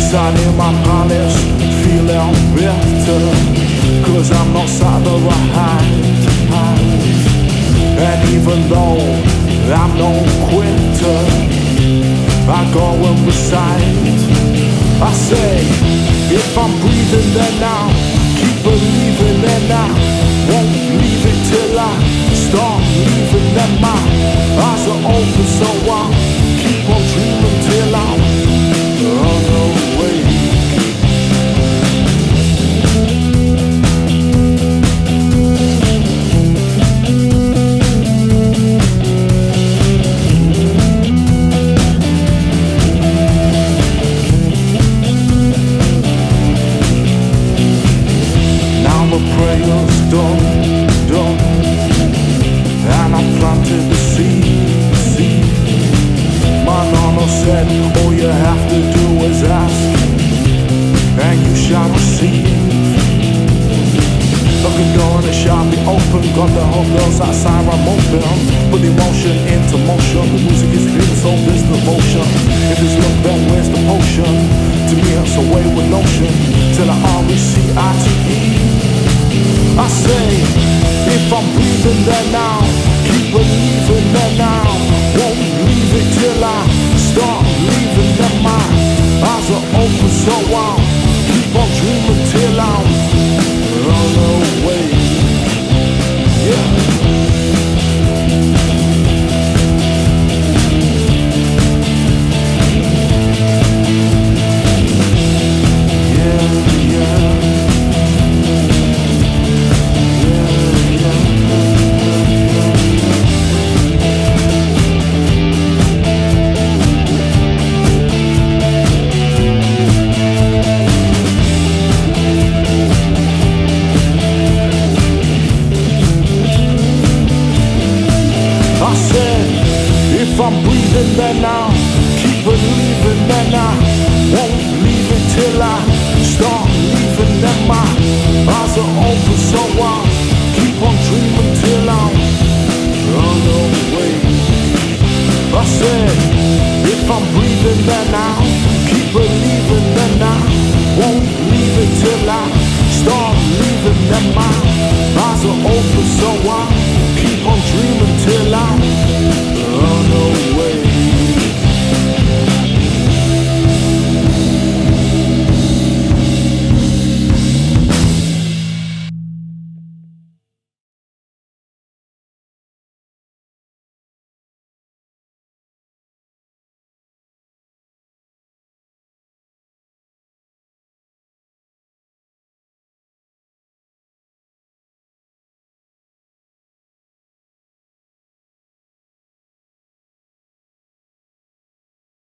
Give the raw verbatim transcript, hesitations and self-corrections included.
Inside in my palace, feeling better, cause I'm not sat there behind, hide. And even though I'm no quitter, I go and recite. I say, if I'm breathing then now, keep believing then now, won't leave it till I start leaving them. My eyes are open, so I keep on dreaming till I'm on the way. Prayers done, done, and I planted the seed, seed. My nana said, all you have to do is ask, and you shall receive. Looking door and it shall be open. Got the whole girls outside, I'm open. Put emotion into motion. The music is clean, so there's devotion. If it's love, then where's the potion? To me it's a way with notion, till I always see eye to E. I say, if I'm breathing then now, keep believing then now, won't leave it till I start leaving them. My eyes are open, so I'll keep on dreaming till I'm on the way. Yeah. If I'm breathing then now, keep believing then I won't leave it till I start leaving them. My eyes are open, so I'll keep on dreaming till I'm on the way. I said, if I'm breathing then I keep believing then I won't leave it till I start leaving them. My eyes are open, so I'll keep on dreaming till I